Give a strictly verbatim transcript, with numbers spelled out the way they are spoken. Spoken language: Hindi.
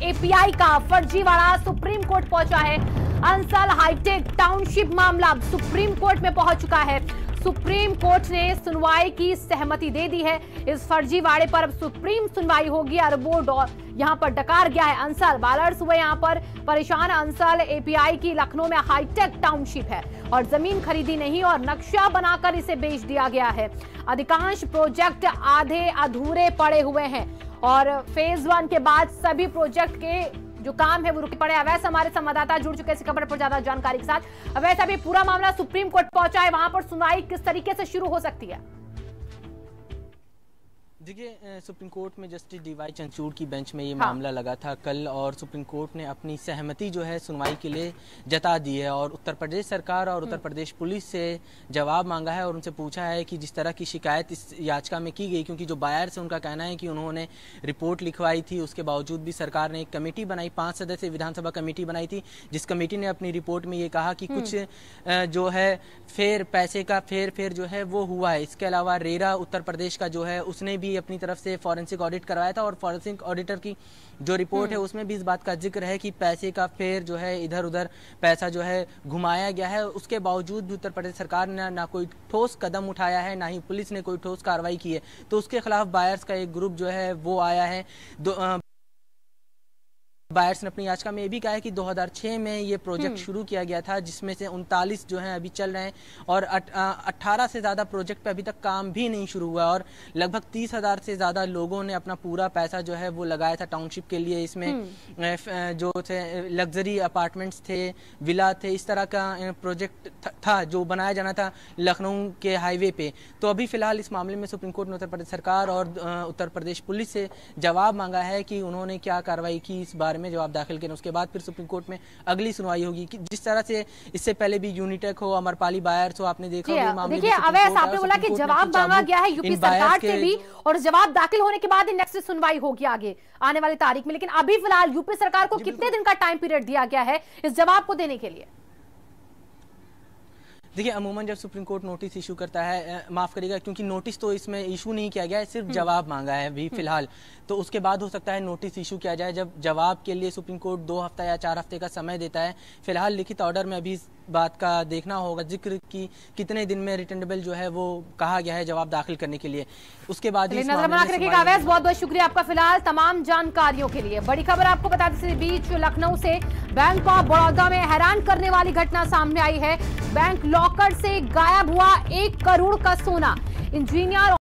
एपीआई का फर्जीवाड़ा सुप्रीम कोर्ट पहुंचा है। अंसल हाईटेक टाउनशिप मामला सुप्रीम कोर्ट में पहुंच चुका है। सुप्रीम कोर्ट ने सुनवाई की सहमति दे दी है। इस फर्जीवाड़े पर अब सुप्रीम सुनवाई होगी। अरबों यहां पर डकार गया है अंसल। बालर्स हुए यहां पर परेशान। अंसल एपीआई की लखनऊ में हाईटेक टाउनशिप है और जमीन खरीदी नहीं और नक्शा बनाकर इसे बेच दिया गया है। अधिकांश प्रोजेक्ट आधे अधूरे पड़े हुए हैं और फेज वन के बाद सभी प्रोजेक्ट के जो काम है वो रुके पड़े। अवैस हमारे संवाददाता जुड़ चुके हैं इस खबर पर ज्यादा जानकारी के साथ। अवैस, अभी पूरा मामला सुप्रीम कोर्ट पहुंचा है, वहां पर सुनवाई किस तरीके से शुरू हो सकती है? देखिए, सुप्रीम कोर्ट में जस्टिस डीवाई चंद्रचूड़ की बेंच में ये हाँ। मामला लगा था कल और सुप्रीम कोर्ट ने अपनी सहमति जो है सुनवाई के लिए जता दी है और उत्तर प्रदेश सरकार और उत्तर प्रदेश पुलिस से जवाब मांगा है और उनसे पूछा है कि जिस तरह की शिकायत इस याचिका में की गई, क्योंकि जो बायर्स है उनका कहना है कि उन्होंने रिपोर्ट लिखवाई थी, उसके बावजूद भी सरकार ने एक कमेटी बनाई, पाँच सदस्य विधानसभा कमेटी बनाई थी, जिस कमेटी ने अपनी रिपोर्ट में ये कहा कि कुछ जो है फेर पैसे का फेर फेर जो है वो हुआ है। इसके अलावा रेरा उत्तर प्रदेश का जो है उसने भी अपनी तरफ से फॉरेंसिक ऑडिट करवाया था और फॉरेंसिक ऑडिटर की जो रिपोर्ट है उसमें भी इस बात का जिक्र है कि पैसे का फेर जो है इधर उधर पैसा जो है घुमाया गया है। उसके बावजूद भी उत्तर प्रदेश सरकार ने ना कोई ठोस कदम उठाया है, ना ही पुलिस ने कोई ठोस कार्रवाई की है। तो उसके खिलाफ बायर्स का एक ग्रुप जो है वो आया है। दो, आ, बायर्स ने अपनी याचिका में ये भी कहा है कि दो हज़ार छह में ये प्रोजेक्ट शुरू किया गया था, जिसमें से उनतालीस जो हैं अभी चल रहे हैं और अठारह से ज़्यादा प्रोजेक्ट पे अभी तक काम भी नहीं शुरू हुआ और लगभग तीस हज़ार से ज़्यादा लोगों ने अपना पूरा पैसा जो है वो लगाया था टाउनशिप के लिए। इसमें जो थे लग्जरी अपार्टमेंट्स थे, विला थे, इस तरह का प्रोजेक्ट था जो बनाया जाना था लखनऊ के हाईवे पे। तो अभी फिलहाल इस मामले में सुप्रीम कोर्ट ने उत्तर प्रदेश सरकार और उत्तर प्रदेश पुलिस से जवाब मांगा है कि उन्होंने क्या कार्रवाई की, इस बारे में जवाब दाखिल करें। उसके बाद फिर सुप्रीम कोर्ट में अगली सुनवाई होगी कि जिस तरह से इससे पहले भी यूनिटेक हो, अमरपाली बायर्स हो, आपने देखा होगा मामले। देखिए अवैस, आपने बोला कि जवाब मांगा गया है यूपी सरकार से भी और जवाब दाखिल होने के बाद ही नेक्स्ट सुनवाई होगी आगे आने वाली तारीख में, लेकिन अभी फिलहाल यूपी सरकार को कितने दिन का टाइम पीरियड दिया गया है इस जवाब को देने के लिए? देखिए, अमूमन जब सुप्रीम कोर्ट नोटिस इशू करता है, माफ करिएगा क्योंकि नोटिस तो इसमें इशू नहीं किया गया है, सिर्फ जवाब मांगा है अभी फिलहाल। तो उसके बाद हो सकता है नोटिस इशू किया जाए। जब जवाब के लिए सुप्रीम कोर्ट दो हफ्ता या चार हफ्ते का समय देता है। फिलहाल लिखित ऑर्डर में अभी इस बात का देखना होगा जिक्र की कितने दिन में रिटर्नेबल जो है वो कहा गया है जवाब दाखिल करने के लिए। उसके बाद नजर बना के रखिएगा अवैस, बहुत बहुत शुक्रिया आपका फिलहाल तमाम जानकारियों के लिए। बड़ी खबर आपको बता दें, इसी बीच लखनऊ से बैंक ऑफ बड़ौदा में हैरान करने वाली घटना सामने आई है। बैंक लॉकर से गायब हुआ एक करोड़ का सोना। इंजीनियर